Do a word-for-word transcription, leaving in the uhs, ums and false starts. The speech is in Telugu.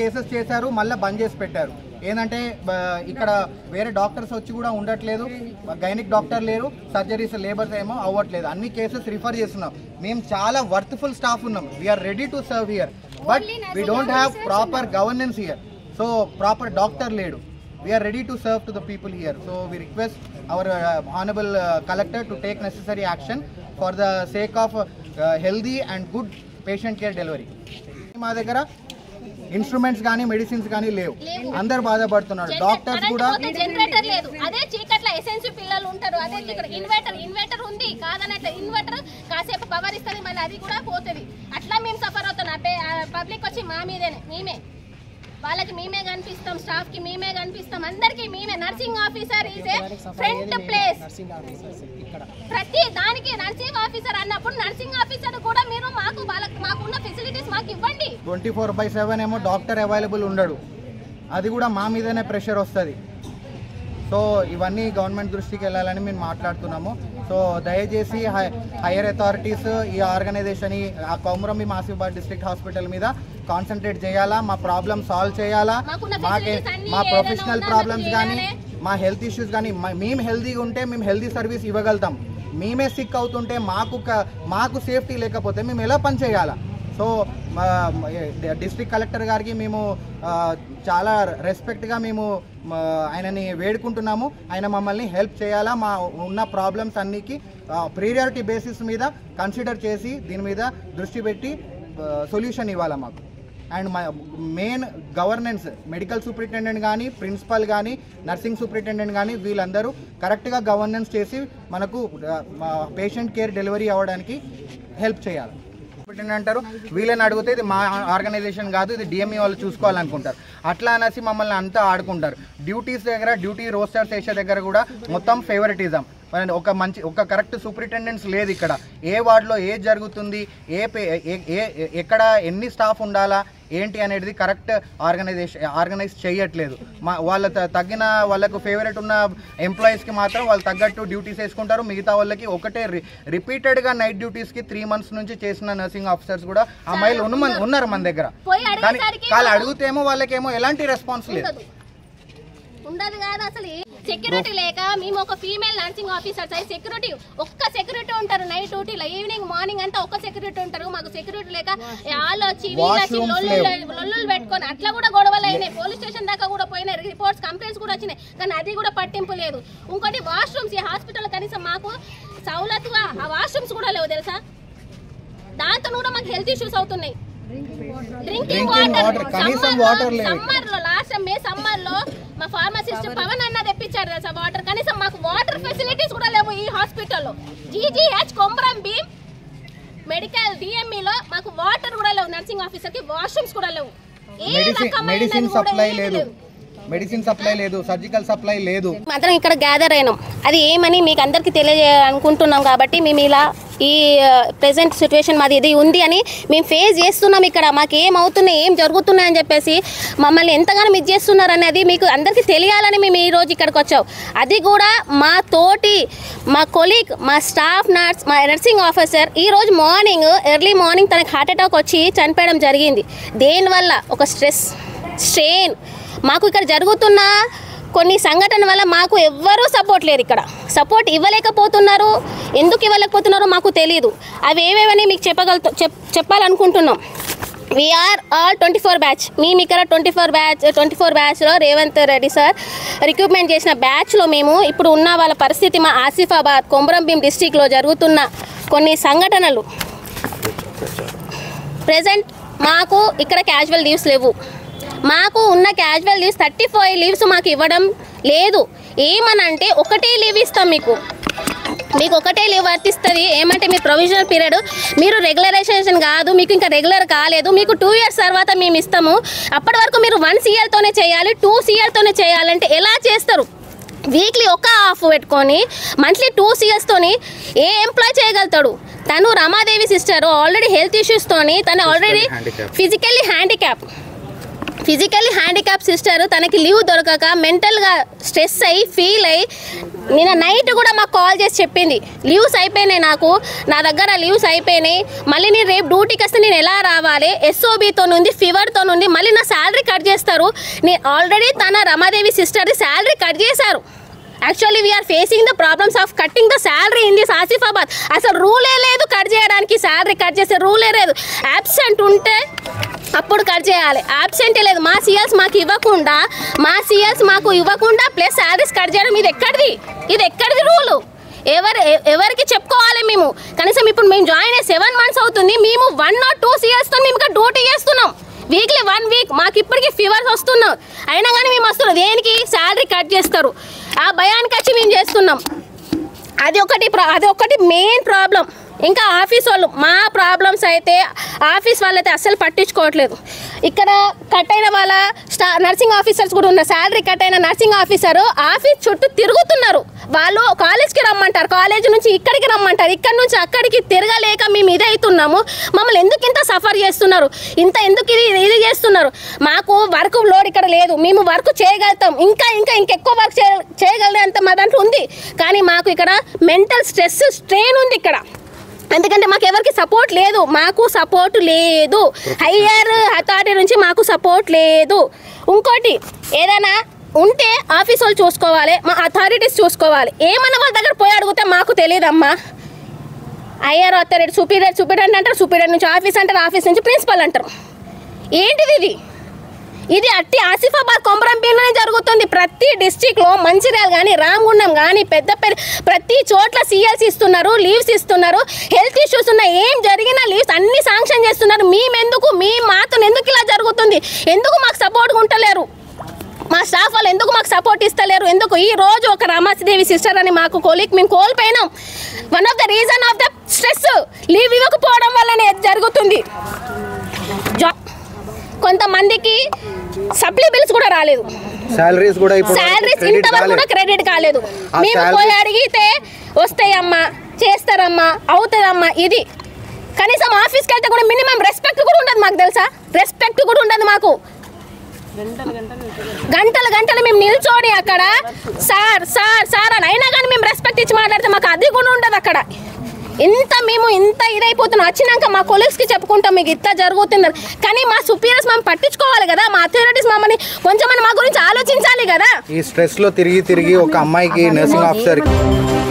కేసెస్ చేశారు, మళ్ళీ బంద్ చేసి పెట్టారు. ఏంటంటే ఇక్కడ వేరే డాక్టర్స్ వచ్చి కూడా ఉండట్లేదు, గైనిక్ డాక్టర్ లేరు, సర్జరీస్ లేబర్స్ ఏమో అవ్వట్లేదు, అన్ని కేసెస్ రిఫర్ చేస్తున్నాం. మేము చాలా వర్త్ఫుల్ స్టాఫ్ ఉన్నాం, we're ready to serve here, but we don't have proper governance here. So proper doctor లేడు. We are ready to serve to the people here. So we request our uh, honorable uh, collector to take necessary action for the sake of uh, healthy and good patient care delivery. మా దగ్గర ఇన్స్ట్రుమెంట్స్ కానీ మెడిసిన్స్ కానీ లేవు, అందరు బాధపడుతున్నారు. డాక్టర్స్ కూడా జనరేటర్ లేదు, అదే చీకట్ల ఎసెన్షియల్ పిల్లలు ఉంటారు, అదే ఇక్కడ ఇన్వర్టర్ ఇన్వర్టర్ ఉంది కాదనట్లే, ఇన్వర్టర్ కాసేపు పవర్ ఇస్తుంది, మళ్ళీ అది కూడా పోతుంది. అట్లా మేము సఫర్ అవుతున్నాం. పబ్లిక్ వచ్చి మా మీదేనే, మేమే వాళ్ళకి మేమే కనిపిస్తాం, స్టాఫ్ కి మేమే కనిపిస్తాం, అందరికి మేమే. Nursing officer is a front place, ప్రతి దానికి నర్సింగ్ ఆఫీసర్ అన్నప్పుడు నర్సింగ్ ఆఫీసర్ కూడా మీరు మాకు వాళ్ళకి మాకున్న ఫెసిలిటీస్ మాకు ఇవ్వండి. ట్వంటీ ఫోర్ బై సెవెన్ ఏమో డాక్టర్ అవైలబుల్ ఉండడు, అది కూడా మా మీదనే ప్రెషర్ వస్తుంది. సో ఇవన్నీ గవర్నమెంట్ దృష్టికి వెళ్ళాలని మేము మాట్లాడుతున్నాము. సో దయచేసి హైయర్ అథారిటీస్ ఈ ఆర్గనైజేషన్ ఆ కొమురంభీం ఆసిఫాబాద్ డిస్ట్రిక్ట్ హాస్పిటల్ మీద కాన్సన్ట్రేట్ చేయాలా, మా ప్రాబ్లమ్ సాల్వ్ చేయాలా, మాకే మా ప్రొఫెషనల్ ప్రాబ్లమ్స్ కానీ మా హెల్త్ ఇష్యూస్ కానీ మేము హెల్తీగా ఉంటే మేము హెల్తీ సర్వీస్ ఇవ్వగలుగుతాం. మేమే సిక్ అవుతుంటే మాకు మాకు సేఫ్టీ లేకపోతే మేము ఎలా పని చేయాలా? సో డిస్ట్రిక్ట్ కలెక్టర్ గారికి మేము చాలా రెస్పెక్ట్గా మేము ఆయనని వేడుకుంటున్నాము. ఆయన మమ్మల్ని హెల్ప్ చేయాలా, మా ఉన్న ప్రాబ్లమ్స్ అన్నికి ప్రియారిటీ బేసిస్ మీద కన్సిడర్ చేసి దీని మీద దృష్టి పెట్టి సొల్యూషన్ ఇవ్వాలా మాకు. అండ్ మా మెయిన్ గవర్నెన్స్, మెడికల్ సూపరింటెండెంట్ కానీ ప్రిన్సిపల్ కానీ నర్సింగ్ సూపరింటెండెంట్ కానీ వీళ్ళందరూ కరెక్ట్గా గవర్నెన్స్ చేసి మనకు పేషెంట్ కేర్ డెలివరీ అవ్వడానికి హెల్ప్ చేయాలి. అంటారు వీళ్ళని అడిగితే ఇది మా ఆర్గనైజేషన్ కాదు, ఇది డిఎంఈ వాళ్ళు చూసుకోవాలనుకుంటారు. అట్లా అనేసి మమ్మల్ని అంతా ఆడుకుంటారు. డ్యూటీస్ దగ్గర డ్యూటీ రోస్టర్స్ వేసే దగ్గర కూడా మొత్తం ఫేవరెటిజం. ఒక మంచి ఒక కరెక్ట్ సూపరింటెండెంట్స్ లేదు ఇక్కడ. ఏ వార్డులో ఏది జరుగుతుంది, ఏ ఏ ఎక్కడ ఎన్ని స్టాఫ్ ఉండాలా ఏంటి అనేది కరెక్ట్ ఆర్గనైజేషన్ ఆర్గనైజ్ చేయట్లేదు. మా వాళ్ళ తగ్గిన వాళ్ళకు ఫేవరెట్ ఉన్న ఎంప్లాయీస్కి మాత్రం వాళ్ళు తగ్గట్టు డ్యూటీస్ వేసుకుంటారు. మిగతా వాళ్ళకి ఒకటే రిపీటెడ్గా నైట్ డ్యూటీస్కి త్రీ మంత్స్ నుంచి చేసిన నర్సింగ్ ఆఫీసర్స్ కూడా అమ్మాయిలు ఉన్నారు మన దగ్గర. కానీ వాళ్ళు అడిగితేమో వాళ్ళకేమో ఎలాంటి రెస్పాన్స్ లేదు, ఉండదు కాదు. అసలు సెక్యూరిటీ లేక మేము ఒక ఫీమేల్ నర్సింగ్ ఆఫీసర్స్ అయి సెక్యూరిటీ ఒక్క సెక్యూరిటీ ఉంటారు నైట్ డ్యూటీలో, ఈవినింగ్ మార్నింగ్ అంతా ఒక్క సెక్యూరిటీ ఉంటారు. మాకు సెక్యూరిటీ లేక వాళ్ళు వచ్చి వీళ్ళు వచ్చి లొల్లులు పెట్టుకొని అట్లా కూడా గొడవలు అయినాయి. పోలీస్ స్టేషన్ దాకా కూడా పోయినాయి, రిపోర్ట్స్ కంప్లైంట్స్ కూడా వచ్చినాయి, కానీ అది కూడా పట్టింపు లేదు. ఇంకోటి వాష్రూమ్స్, ఈ హాస్పిటల్ కనీసం మాకు సౌలతుగా ఆ వాష్రూమ్స్ కూడా లేవు తెలుసా. దాంతో కూడా మాకు హెల్త్ ఇష్యూస్ అవుతున్నాయి. డ్రింకింగ్ వాటర్ సమ్మర్ లో లాస్ట్ మే సమ్మర్ లో మా ఫార్మసిస్ట్ పవన్ అన్న తెప్పించారు తెలుసా వాటర్. కనీసం మాకు వాటర్ ఫెసిలిటీస్ కూడా లేవు ఈ హాస్పిటల్లో. జీజీహెచ్ కొమురంభీం మెడికల్ డిఎంఈలో మాకు వాటర్ కూడా లేవు, నర్సింగ్ ఆఫీసర్ కి వాష్రూమ్స్ కూడా లేవు, మెడిసిన్ సప్లై లేదు, మెడిసిన్ సప్లై లేదు, సర్జికల్ సప్లై లేదు. మాత్రం ఇక్కడ గ్యాదర్ అయినాం, అది ఏమని మీకు అందరికి తెలియజేయాలనుకుంటున్నాం. కాబట్టి మేము ఇలా ఈ ప్రెసెంట్ సిచ్యువేషన్ మాది ఇది ఉంది అని మేము ఫేస్ చేస్తున్నాం. ఇక్కడ మాకు ఏమవుతున్నాయి, ఏం జరుగుతున్నాయి అని చెప్పేసి మమ్మల్ని ఎంతగానో మిస్ చేస్తున్నారు అనేది మీకు అందరికీ తెలియాలని మేము ఈరోజు ఇక్కడికి వచ్చాం. అది కూడా మా తోటి మా కొలీగ్, మా స్టాఫ్ నర్స్, మా నర్సింగ్ ఆఫీసర్ ఈరోజు మార్నింగ్ ఎర్లీ మార్నింగ్ తనకి హార్ట్ అటాక్ వచ్చి చనిపోవడం జరిగింది. దేనివల్ల? ఒక స్ట్రెస్, స్ట్రెయిన్. మాకు ఇక్కడ జరుగుతున్న కొన్ని సంఘటన వల్ల మాకు ఎవ్వరూ సపోర్ట్ లేరు, ఇక్కడ సపోర్ట్ ఇవ్వలేకపోతున్నారు. ఎందుకు ఇవ్వలేకపోతున్నారో మాకు తెలియదు. అవి ఏవేవని మీకు చెప్పగలుగుతా చెప్ చెప్పాలనుకుంటున్నాం. We're all twenty four batch. మేము ఇక్కడ twenty four batch twenty four బ్యాచ్లో రేవంత్ రెడ్డి సార్ రిక్రూట్మెంట్ చేసిన బ్యాచ్లో మేము ఇప్పుడు ఉన్న వాళ్ళ పరిస్థితి, మా ఆసిఫాబాద్ కొమురంభీం డిస్టిక్లో జరుగుతున్న కొన్ని సంఘటనలు. ప్రజెంట్ మాకు ఇక్కడ క్యాజువల్ లీవ్స్ లేవు. మాకు ఉన్న casual leaves thirty five leaves మాకు ఇవ్వడం లేదు. ఏమనంటే ఒకటే లీవ్ ఇస్తాం మీకు, మీకు ఒకటే లీవ్ వర్తిస్తుంది. ఏమంటే మీ ప్రొవిజనల్ పీరియడ్, మీరు రెగ్యులరైజేషన్ కాదు, మీకు ఇంకా రెగ్యులర్ కాలేదు, మీకు టూ ఇయర్స్ తర్వాత మేము ఇస్తాము. అప్పటి వరకు మీరు వన్ సీఎల్తోనే చేయాలి, టూ సీఎల్తోనే చేయాలంటే ఎలా చేస్తారు? వీక్లీ ఒక హాఫ్ పెట్టుకొని మంత్లీ టూ సీఎల్స్తోని ఏ ఎంప్లాయ్ చేయగలుగుతాడు? తను రమాదేవి సిస్టర్ ఆల్రెడీ హెల్త్ ఇష్యూస్తోని, తను already physically handicap, physically handicap sister తనకి లీవ్ దొరకక మెంటల్గా స్ట్రెస్ అయ్యి ఫీల్ అయ్యి నిన్న నైట్ కూడా మాకు కాల్ చేసి చెప్పింది లీవ్స్ అయిపోయినాయి, నాకు నా దగ్గర లీవ్స్ అయిపోయినాయి, మళ్ళీ నేను రేపు డ్యూటీకి వస్తే నేను ఎలా రావాలి, ఎస్ఓబితో నుండి ఫీవర్తో నుండి మళ్ళీ నా శాలరీ కట్ చేస్తారు. నేను ఆల్రెడీ తన రమాదేవి సిస్టర్ది శాలరీ కట్ చేశారు. Actually we're facing the problems of cutting the salary in this Asifabad. అసలు రూలే లేదు కట్ చేయడానికి, శాలరీ కట్ చేసే రూలే లేదు. యాబ్సెంట్ ఉంటే అప్పుడు కట్ చేయాలి, యాబ్సెంటే లేదు. మా సీఎల్స్ మాకు ఇవ్వకుండా మా సీఎల్స్ మాకు ఇవ్వకుండా ప్లస్ శాలరీస్ కట్ చేయడం ఇది ఎక్కడిది, ఇది ఎక్కడిది రూలు? ఎవరు ఎవరికి చెప్పుకోవాలి మేము? కనీసం ఇప్పుడు మేము జాయిన్ అయ్యి సెవెన్ మంత్స్ అవుతుంది, మేము వన్ ఆర్ టూ సీఎల్స్తో మేము ఇక్కడ డ్యూటీ చేస్తున్నాం. వీక్లీ వన్ వీక్ మాకు ఇప్పటికీ ఫీవర్స్ వస్తున్నాం, అయినా కానీ మేము వస్తున్నాం. దేనికి? శాలరీ కట్ చేస్తారు. ఆ భయానికి వచ్చి మేము చేస్తున్నాం. అది ఒకటి అది ఒకటి మెయిన్ ప్రాబ్లం. ఇంకా ఆఫీస్ వాళ్ళు మా ప్రాబ్లమ్స్ అయితే ఆఫీస్ వాళ్ళైతే అస్సలు పట్టించుకోవట్లేదు. ఇక్కడ కట్ అయిన వాళ్ళ స్టా నర్సింగ్ ఆఫీసర్స్ కూడా ఉన్నారు. శాలరీ కట్ అయిన నర్సింగ్ ఆఫీసరు ఆఫీస్ చుట్టూ తిరుగుతున్నారు. వాళ్ళు కాలేజ్కి రమ్మంటారు, కాలేజ్ నుంచి ఇక్కడికి రమ్మంటారు, ఇక్కడ నుంచి అక్కడికి తిరగలేక మేము ఇది అవుతున్నాము. మమ్మల్ని ఎందుకు ఇంత సఫర్ చేస్తున్నారు, ఇంత ఎందుకు ఇది ఇది చేస్తున్నారు? మాకు వర్క్ లోడ్ ఇక్కడ లేదు, మేము వర్క్ చేయగలుగుతాం, ఇంకా ఇంకా ఇంకెక్కువ వర్క్ చేయ చేయగలిగే అంత మా దాంట్లో ఉంది. కానీ మాకు ఇక్కడ మెంటల్ స్ట్రెస్ స్ట్రెయిన్ ఉంది ఇక్కడ. ఎందుకంటే మాకు ఎవరికి సపోర్ట్ లేదు, మాకు సపోర్ట్ లేదు, హయ్యర్ అథారిటీ నుంచి మాకు సపోర్ట్ లేదు. ఇంకోటి ఏదైనా ఉంటే ఆఫీస్ వాళ్ళు చూసుకోవాలి, మా అథారిటీస్ చూసుకోవాలి. ఏమన్నా వాళ్ళ దగ్గర పోయి అడిగితే మాకు తెలియదమ్మా. హయ్యర్ అథారిటీ సూపీరియర్ సూపీరియర్ అంటారు, సూపీరియర్ నుంచి ఆఫీస్ అంటారు, ఆఫీస్ నుంచి ప్రిన్సిపల్ అంటారు. ఏంటిది ఇది? ఇది అట్టి ఆసిఫాబాద్ కొమరంభీంలోనే జరుగుతుంది. ప్రతి డిస్టిక్లో మంచిర్యాల కానీ రామగుండం కానీ పెద్దపల్లి ప్రతి చోట్ల సీఎల్స్ ఇస్తున్నారు, లీవ్స్ ఇస్తున్నారు. హెల్త్ ఇష్యూస్ ఉన్న ఏం జరిగినా లీవ్స్ అన్ని శాంక్షన్ చేస్తున్నారు. మేమెందుకు మీ మాతో ఎందుకు ఇలా జరుగుతుంది? ఎందుకు మాకు సపోర్ట్గా ఉంటలేరు? మా స్టాఫ్ వాళ్ళు ఎందుకు మాకు సపోర్ట్ ఇస్తలేరు? ఎందుకు ఈ రోజు ఒక రమాదేవి సిస్టర్ అని మాకు కోలీగ్ మేము కోల్పోయినాం. One of the reason of the stress leave ఇవ్వకపోవడం వల్లనే జరుగుతుంది. కొంతమందికి సప్లీ బిల్స్ కూడా రాలేదు, సాలరీస్ కూడా సాలరీస్ ఇంతవరకు కూడా క్రెడిట్ కాలేదు. మేము పోయి అడిగితే వస్తాయమ్మా, చేస్తారమ్మా, అవుతుందమ్మా. ఇది కనీసం ఆఫీస్కి వెళ్తే కూడా మినిమం రెస్పెక్ట్ కూడా ఉండదు మాకు, తెలుసా? రెస్పెక్ట్ కూడా ఉండదు మాకు. గంటలు గంటలు మేము నిల్చోని అక్కడ సార్ సార్ సార్ అని అయినా కానీ మేము రెస్పెక్ట్ ఇచ్చి మాట్లాడితే మాకు అది కూడా ఉండదు అక్కడ. ఇంత మేము ఇంత ఇదైపోతున్నాం. వచ్చినాక మా కొలీగ్స్కి చెప్పుకుంటాం మీకు ఇంత జరుగుతుందని. కానీ మా సుపీరియర్స్ మేము పట్టించుకోవాలి కదా, మా అథారిటీస్ మమ్మల్ని కొంచెం మా గురించి ఆలోచించాలి కదా. ఈ స్ట్రెస్లో తిరిగి తిరిగి ఒక అమ్మాయికి నర్సింగ్ ఆఫీసర్కి